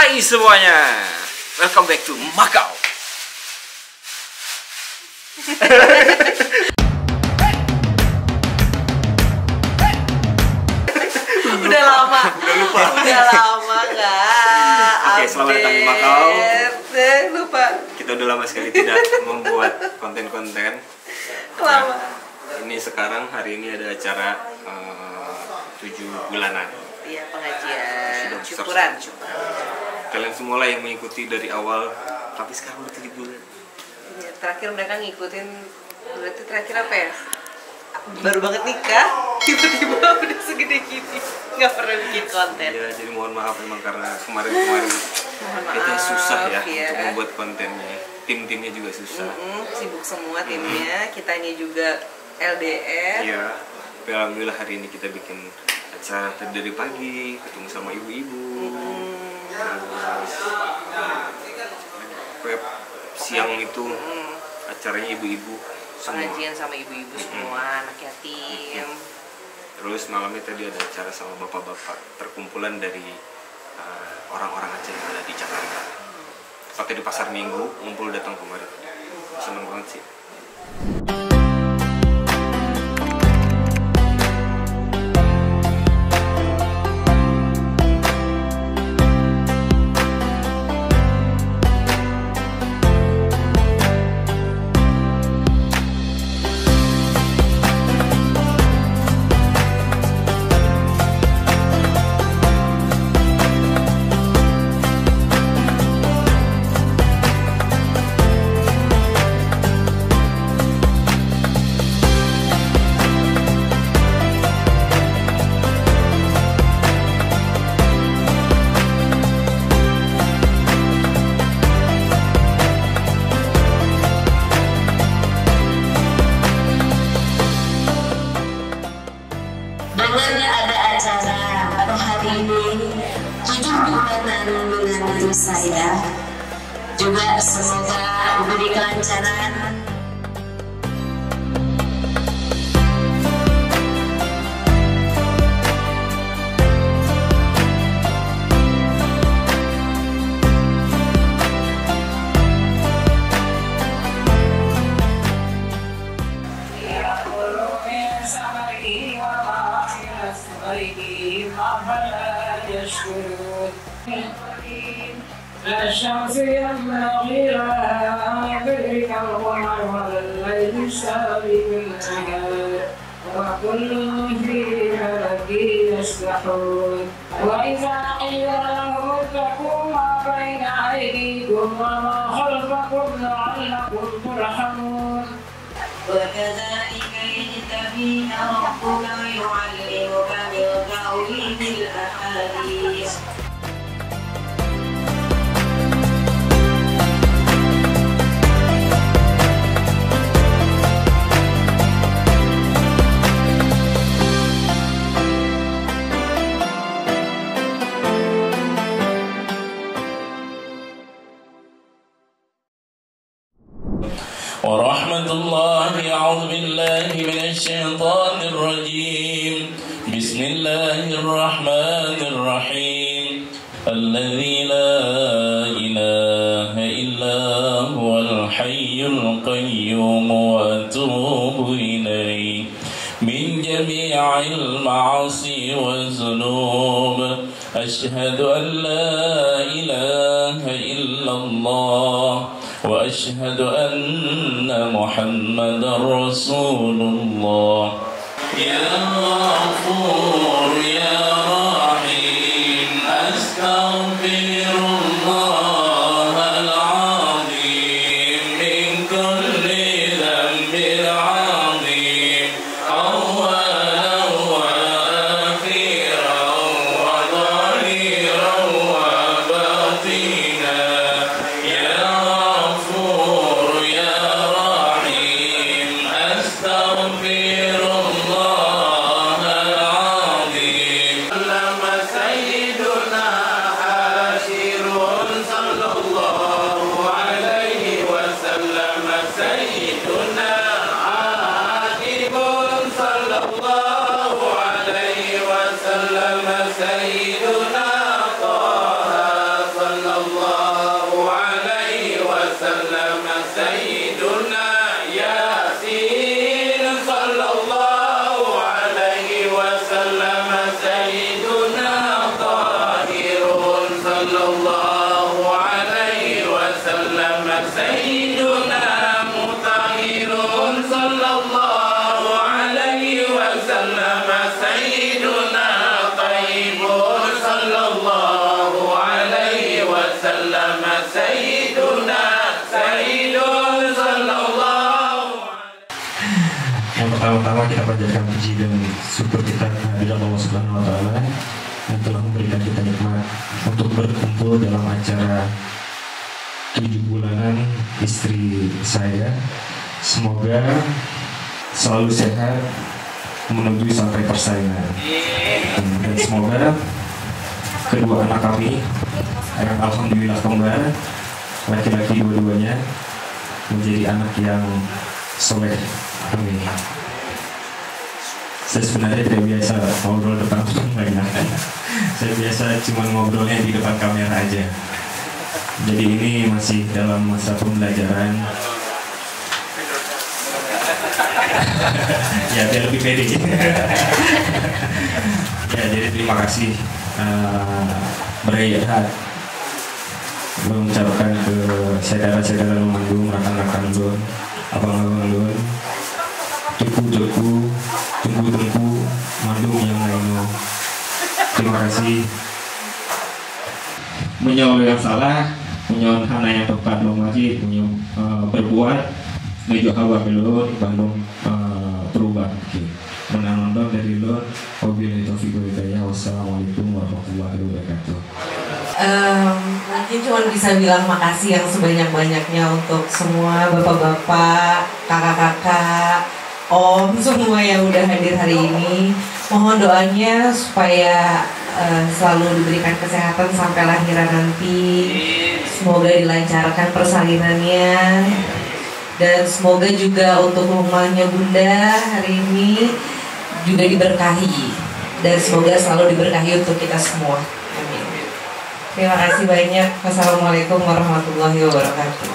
Hai semuanya, welcome back to Macau. Udah lama nggak. Oke, selamat datang di Macau. Lupa. Kita udah lama sekali tidak membuat konten-konten. Lama. Ini sekarang hari ini ada acara 7 bulanan. Iya, pengajian. Sudah Syukuran. Kalian semua lah yang mengikuti dari awal, tapi sekarang udah 7 bulan. Iya, terakhir mereka ngikutin, berarti terakhir apa ya? Baru banget nikah, tiba-tiba udah segede gini, nggak pernah bikin konten. Ya, jadi mohon maaf memang karena kemarin-kemarin kita susah ya untuk membuat kontennya. Tim-timnya juga susah. Sibuk semua timnya, kitanya juga LDR. Iya, tapi alhamdulillah hari ini kita bikin acara dari pagi, ketemu sama ibu-ibu. Terus siang itu acaranya ibu-ibu semua. Pengajian sama ibu-ibu semua, anak yatim. Terus malamnya tadi ada acara sama bapak-bapak, terkumpulan dari orang-orang Aceh yang ada di Jakarta. Tepatnya di Pasar Minggu, ngumpul datang kemarin. Seneng banget sih. Dengarnya ada acara pada hari ini 7 bulanan dengan saya. Juga semoga diberi kelancaran. لا الشمس ينبغي لها أن تدرك القمر ولا الليل سابق النهار وكل في فلك يسبحون وإذا قيل لهم اتقوا ما بين أيديكم وما خلفكم لعلكم ترحمون وكذلك يجتبيك ربك ويعلمك من تأويل الأحاديث. ورحمة الله أعوذ بالله من الشيطان الرجيم بسم الله الرحمن الرحيم الذي لا إله إلا هو الحي القيوم وأتوب إليه من جميع المعاصي والذنوب أشهد أن لا إله إلا الله وأشهد أن محمدا رسول الله يا غفور يا رحيم أستغفر الله العظيم من كل ذنب عظيم أولا وآخرا وظاهرا وباطنا يا غفور يا رحيم أستغفر الله العظيم لما سيدنا حاشر pertama-tama kita panjatkan puji dan syukur kita kehadirat Allah Subhanahu wa taala yang telah memberikan kita nikmat untuk berkumpul dalam acara 7 bulanan istri saya. Semoga selalu sehat menuju sampai persalinan. Dan semoga kedua anak kami yang alhamdulillah kembar, laki-laki dua-duanya, menjadi anak yang soleh. Amin. Saya sebenarnya tidak biasa ngobrol depan banyak. Saya biasa cuma ngobrolnya di depan kamera aja. Jadi ini masih dalam masa pembelajaran. Ya biar lebih pede. Ya jadi terima kasih berayat mengucapkan ke saudara-saudara Lumandung, rekan-rekan Lun, abang-abang Lun, Tuku, tunggu Mandung yang lainnya. Terima kasih. Menyawa yang salah, menyawa hana yang tepat belum lagi, berbuat menuju hawa belum Bandung berubah. Menang-menang dari Lun. Wabillahi taufiq wal hidayah. Wassalamualaikum warahmatullahi wabarakatuh. Mungkin cuma bisa bilang makasih yang sebanyak-banyaknya untuk semua bapak-bapak, kakak-kakak, om, semua yang udah hadir hari ini. Mohon doanya supaya selalu diberikan kesehatan sampai lahiran nanti. Semoga dilancarkan persalinannya. Dan semoga juga untuk rumahnya Bunda hari ini juga diberkahi. Dan semoga selalu diberkahi untuk kita semua. Amin. Terima kasih banyak. Wassalamualaikum warahmatullahi wabarakatuh.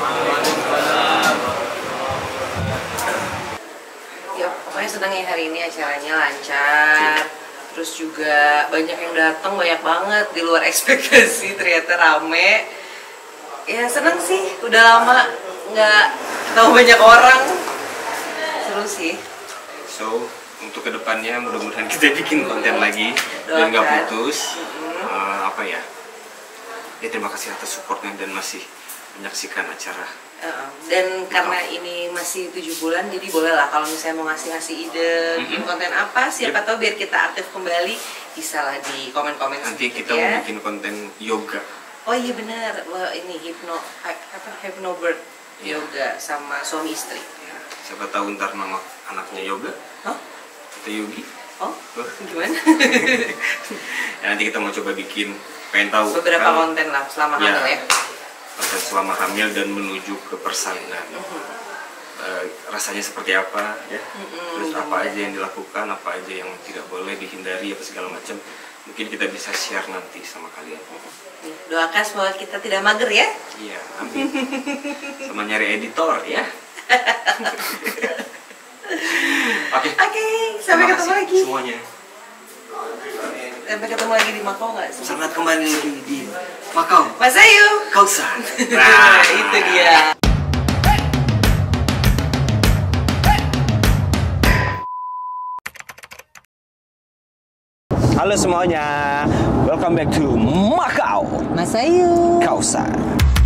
Ya pokoknya senang ya hari ini acaranya lancar. Terus juga banyak yang datang, banyak banget di luar ekspektasi, ternyata rame. Ya senang sih, udah lama nggak ketemu banyak orang. Seru sih. So untuk kedepannya mudah-mudahan kita bikin konten lagi dan nggak putus. Apa ya? Ya terima kasih atas supportnya dan masih menyaksikan acara. Dan karena ini masih 7 bulan, jadi bolehlah kalau misalnya mau ngasih ide bikin konten apa, siapa tahu biar kita aktif kembali, bisa lah di komen-komen. Nanti sedikit kita ya. mau bikin konten yoga. Oh iya benar, wah ini hypnobird yoga sama suami istri. Siapa tahu ntar nama anaknya yoga Hah? atau yogi. Oh gimana? Ya, nanti kita mau coba bikin, pengen tahu Beberapa kan, konten lah selama ya, hamil ya. konten selama hamil dan menuju ke persalinan. Rasanya seperti apa ya? Terus apa aja yang dilakukan, apa aja yang tidak boleh dihindari, apa segala macam. Mungkin kita bisa share nanti sama kalian. Doakan semoga kita tidak mager ya. Iya, amin. Sama nyari editor ya. Oke. Sampai Terima ketemu kasih lagi. semuanya. Sampai ketemu lagi di Makau nggak sih? Selamat kembali lagi di Makau. Mas Ayu. Kausan. Nah, itu dia. Halo semuanya, welcome back to Makau Mas Ayu. Kausan.